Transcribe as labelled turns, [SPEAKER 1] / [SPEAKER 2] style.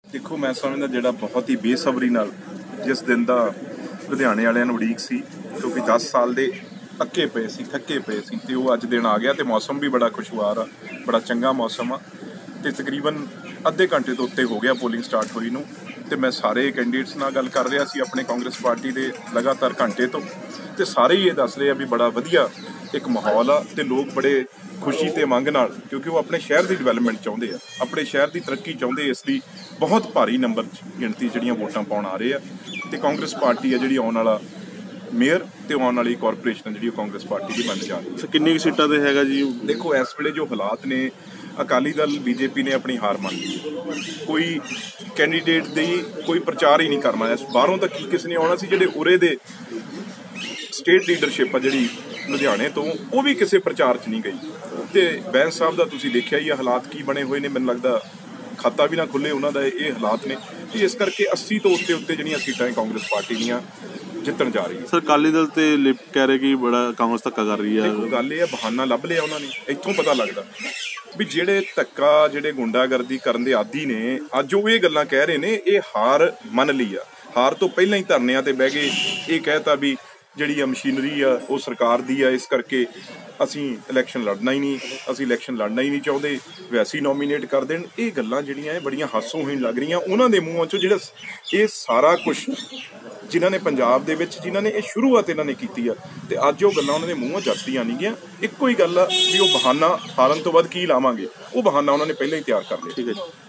[SPEAKER 1] देखो मैं समझदा ਜਿਹੜਾ ਬਹੁਤ ਹੀ ਬੇਸਬਰੀ ਨਾਲ ਜਿਸ ਦਿਨ ਦਾ ਲੁਧਿਆਣੇ ਵਾਲਿਆਂ ਨੂੰ ਉਡੀਕ ਸੀ, ਕਿਉਂਕਿ 10 ਸਾਲ ਦੇ ਅੱਕੇ ਪਏ ਸੀ, ਥੱਕੇ ਪਏ ਸੀ, ਤੇ ਉਹ ਅੱਜ ਦਿਨ ਆ ਗਿਆ ਤੇ ਮੌਸਮ ਵੀ ਬੜਾ ਖੁਸ਼ਗਵਾਰ ਆ, ਬੜਾ ਚੰਗਾ ਮੌਸਮ ਆ ਤੇ ਤਕਰੀਬਨ ਅੱਧੇ ਘੰਟੇ ਤੋਂ ਉੱਤੇ ਹੋ ਗਿਆ ਪੋਲਿੰਗ ਸਟਾਰਟ ਹੋਈ ਨੂੰ। ਤੇ ਮੈਂ ਸਾਰੇ ਕੈਂਡੀਡੇਟਸ ਨਾਲ ਗੱਲ ਕਰ ਰਿਹਾ ਸੀ ਆਪਣੇ ਕਾਂਗਰਸ ਪਾਰਟੀ ਦੇ ਲਗਾਤਾਰ ਘੰਟੇ ਤੋਂ, ਤੇ ਸਾਰੇ ਹੀ ਇਹ ਦੱਸ ਰਹੇ ਆ ਵੀ ਬੜਾ ਵਧੀਆ ਇੱਕ ਮਾਹੌਲ ਆ ਤੇ ਲੋਕ ਬੜੇ ਖੁਸ਼ੀ ਤੇ ਮੰਗ ਨਾਲ, ਕਿਉਂਕਿ ਉਹ ਆਪਣੇ ਸ਼ਹਿਰ ਦੀ ਡਿਵੈਲਪਮੈਂਟ ਚਾਹੁੰਦੇ ਆ, ਆਪਣੇ ਸ਼ਹਿਰ ਦੀ ਤਰੱਕੀ ਚਾਹੁੰਦੇ, ਇਸ ਲਈ ਬਹੁਤ ਭਾਰੀ ਨੰਬਰ 'ਚ ਗਿਣਤੀ ਜਿਹੜੀਆਂ ਵੋਟਾਂ ਪਾਉਣ ਆ ਰਹੇ ਆ। ਤੇ ਕਾਂਗਰਸ ਪਾਰਟੀ ਆ ਜਿਹੜੀ ਆਉਣ ਵਾਲਾ ਮੇਅਰ ਤੇ ਆਉਣ ਵਾਲੀ ਕਾਰਪੋਰੇਸ਼ਨ ਜਿਹੜੀ ਉਹ ਕਾਂਗਰਸ ਪਾਰਟੀ ਦੀ ਬਣ ਜਾ ਰਹੀ ਹੈ।
[SPEAKER 2] ਕਿੰਨੀ ਸੀਟਾਂ ਤੇ ਹੈਗਾ ਜੀ?
[SPEAKER 1] ਦੇਖੋ ਇਸ ਵੇਲੇ ਜੋ ਹਾਲਾਤ ਨੇ, ਅਕਾਲੀ ਦਲ ਬੀਜੇਪੀ ਨੇ ਆਪਣੀ ਹਾਰ ਮੰਨ ਲਈ, ਕੋਈ ਕੈਂਡੀਡੇਟ ਦੀ ਕੋਈ ਪ੍ਰਚਾਰ ਹੀ ਨਹੀਂ ਕਰਨਾ। ਇਸ ਬਾਹਰੋਂ ਤਾਂ ਕੀ ਕਿਸੇ ਨੇ ਆਉਣਾ ਸੀ, ਜਿਹੜੇ ਉਰੇ ਦੇ ਸਟੇਟ ਲੀਡਰਸ਼ਿਪ ਆ ਜਿਹੜੀ ਲੁਧਿਆਣੇ ਤੋਂ, ਉਹ ਵੀ ਕਿਸੇ ਪ੍ਰਚਾਰ 'ਚ ਨਹੀਂ ਗਈ। ਤੇ ਬੈਂਸ ਸਾਹਿਬ ਦਾ ਤੁਸੀਂ ਦੇਖਿਆ ਹੀ ਆ ਹਾਲਾਤ ਕੀ ਬਣੇ ਹੋਏ ਨੇ, ਮੈਨੂੰ ਲੱਗਦਾ ਖਾਤਾ ਵੀ ਨਾ ਖੁੱਲੇ ਉਹਨਾਂ ਦਾ, ਇਹ ਹਾਲਾਤ ਨੇ। ਤੇ ਇਸ ਕਰਕੇ 80 ਤੋਂ ਉੱਤੇ ਜਿਹੜੀਆਂ ਸੀਟਾਂ ਕਾਂਗਰਸ ਪਾਰਟੀ ਦੀਆਂ ਜਿੱਤਣ ਜਾ ਰਹੀ ਹੈ।
[SPEAKER 2] ਸਰ ਅਕਾਲੀ ਦਲ ਤੇ ਲਿਪ ਕਹਿ ਰਹੇ ਕਿ ਬੜਾ ਕਾਂਗਰਸ ਧੱਕਾ ਕਰ ਰਹੀ ਹੈ।
[SPEAKER 1] ਗੱਲ ਇਹ ਆ, ਬਹਾਨਾ ਲੱਭ ਲਿਆ ਉਹਨਾਂ ਨੇ। ਇੱਥੋਂ ਪਤਾ ਲੱਗਦਾ ਵੀ ਜਿਹੜੇ ਧੱਕਾ, ਜਿਹੜੇ ਗੁੰਡਾਗਰਦੀ ਕਰਨ ਦੇ ਆਦੀ ਨੇ, ਅੱਜ ਉਹ ਇਹ ਗੱਲਾਂ ਕਹਿ ਰਹੇ ਨੇ, ਇਹ ਹਾਰ ਮੰਨ ਲਈ ਆ। ਹਾਰ ਤੋਂ ਪਹਿਲਾਂ ਹੀ ਧਰਨਿਆਂ ਤੇ ਬਹਿ ਗਏ, ਇਹ ਕਹਿਤਾ ਵੀ ਜਿਹੜੀ ਆ ਮਸ਼ੀਨਰੀ ਆ ਉਹ ਸਰਕਾਰ ਦੀ ਆ, ਇਸ ਕਰਕੇ ਅਸੀਂ ਇਲੈਕਸ਼ਨ ਲੜਨਾ ਹੀ ਨਹੀਂ, ਅਸੀਂ ਇਲੈਕਸ਼ਨ ਲੜਨਾ ਹੀ ਨਹੀਂ ਚਾਹੁੰਦੇ, ਵੈਸੇ ਹੀ ਨੋਮੀਨੇਟ ਕਰ ਦੇਣ। ਇਹ ਗੱਲਾਂ ਜਿਹੜੀਆਂ ਇਹ ਬੜੀਆਂ ਹਾਸੋਹੀਣ ਲੱਗ ਰਹੀਆਂ ਉਹਨਾਂ ਦੇ ਮੂੰਹਾਂ 'ਚੋਂ। ਜਿਹੜਾ ਇਹ ਸਾਰਾ ਕੁਛ ਜਿਨ੍ਹਾਂ ਨੇ ਪੰਜਾਬ ਦੇ ਵਿੱਚ, ਜਿਨ੍ਹਾਂ ਨੇ ਇਹ ਸ਼ੁਰੂਆਤ ਇਹਨਾਂ ਨੇ ਕੀਤੀ ਆ, ਤੇ ਅੱਜ ਉਹ ਗੱਲਾਂ ਉਹਨਾਂ ਦੇ ਮੂੰਹੋਂ ਜੱਸਦੀਆਂ ਨਹੀਂ ਗੀਆਂ। ਇੱਕੋ ਹੀ ਗੱਲ ਆ ਵੀ ਉਹ ਬਹਾਨਾ ਹਾਰਨ ਤੋਂ ਬਾਅਦ ਕੀ ਲਾਵਾਂਗੇ, ਉਹ ਬਹਾਨਾ ਉਹਨਾਂ ਨੇ ਪਹਿਲਾਂ ਹੀ ਤਿਆਰ ਕਰ ਲਿਆ।
[SPEAKER 2] ਠੀਕ ਹੈ ਜੀ।